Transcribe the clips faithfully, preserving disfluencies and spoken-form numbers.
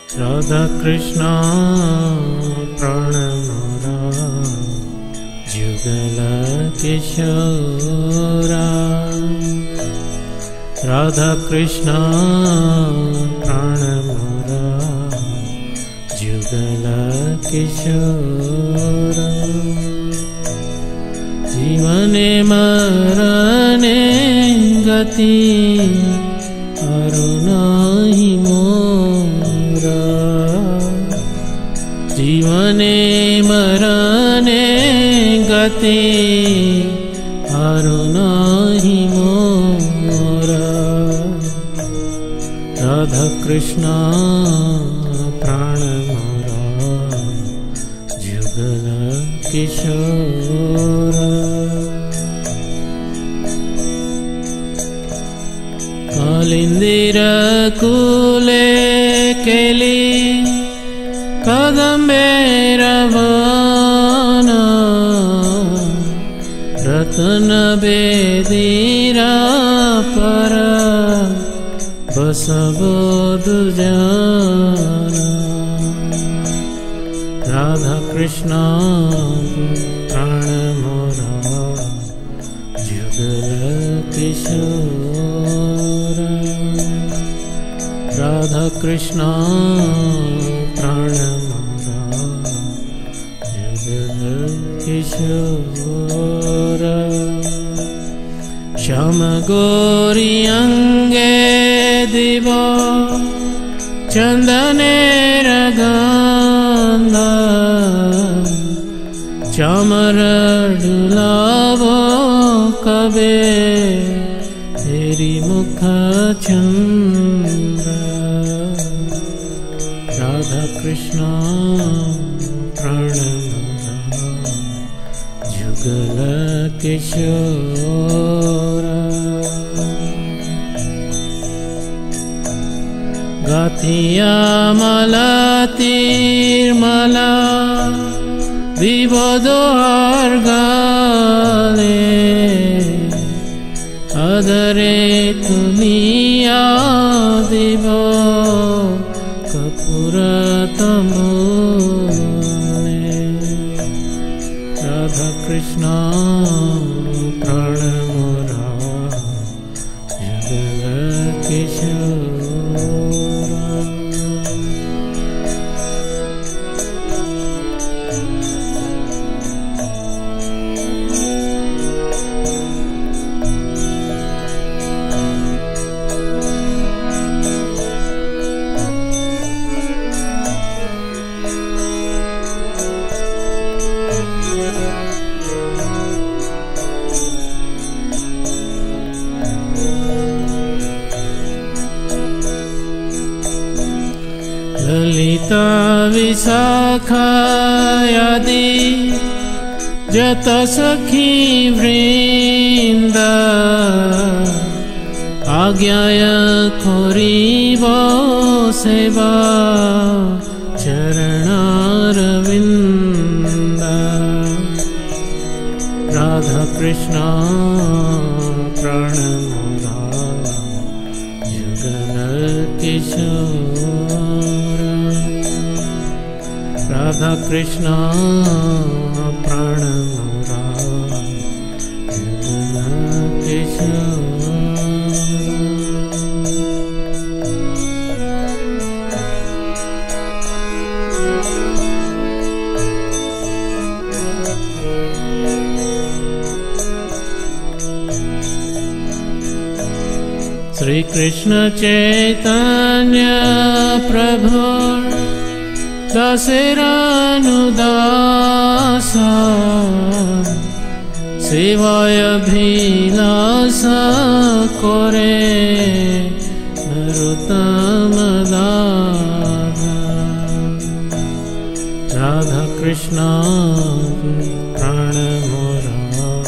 राधा कृष्णा प्राण मोरा जुगल-किशोरा। राधा कृष्णा प्राण मोरा जुगल-किशोरा। जीवने मरने गति अरु नाहि मोरा। जीवने मरने गति अरु नाहि मोरा। राधा कृष्णा प्राण मोरा जुगल-किशोरा। kālindīra kūle keli-kadambera vana ratana-bedīra upara bosābo dujana। Radha Krishna प्राण मोरा जुगल-किशोरा। राधा कृष्णा प्राण मोरा जुगल-किशोरा। श्यāma-gaurī-aņge dibo candanera gandha cāmara dulavo kabe teri mukha-candra। Radha Krishna प्राण मोरा जुगल-किशोरा। gati amalatirmala dibo dohar gale adare tuniya dibo karpūra-tāmbūle। Radha Krishna प्राण मोरा जुगल-किशोरा। ललिता विशाखा-ādi jata sakhī-br आज्ञाया खोरीबो सेवा चरणारविंद। राधा कृष्णा प्राण मोरा जुगल-किशोरा। राधा कृष्णा प्राण मोरा जुगल-किशोरा। श्री कृष्ण चैतन्य-प्रभुर दासेरानुदासा सेवायाभिलाषा करे narottama-dāsa। राधा कृष्णा प्राण मोरा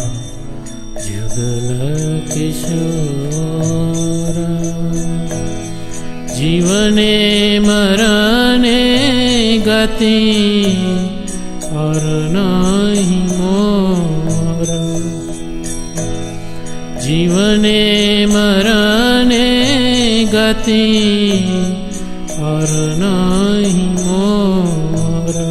जुगल-किशोरा। जीवने मरने गति और नाहि मोरा। जीवने मरने गति और नाही मोरा।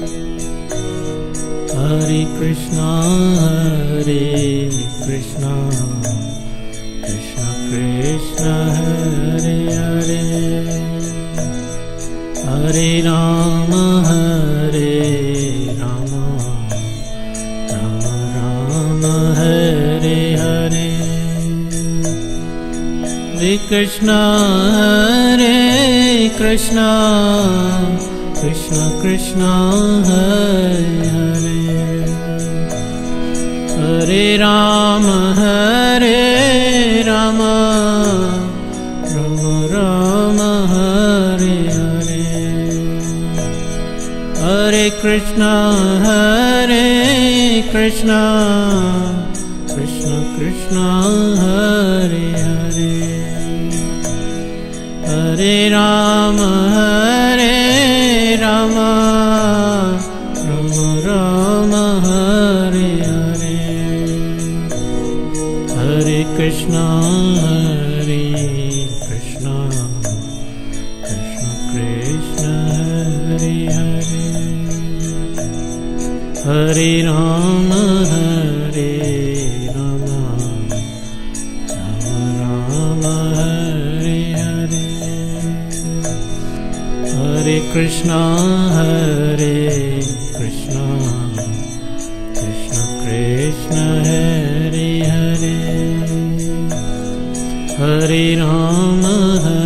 हरे कृष्णा हरे कृष्णा कृष्णा कृष्णा हरे हरे, हरे राम हरे राम राम राम हरे हरे। हरे कृष्णा हरे कृष्णा कृष्णा कृष्णा हरे हरे, हरे राम हरे राम राम राम हरे हरे। हरे कृष्णा हरे कृष्णा कृष्णा कृष्णा हरे हरे, हरे राम हरे राम राम राम हरे हरे। हरे कृष्णा हरे कृष्णा कृष्णा कृष्णा हरे हरे, हरे राम हरे राम राम राम हरे हरे। हरे कृष्णा हरे कृष्णा कृष्णा कृष्णा हरे हरे, हरे राम हरे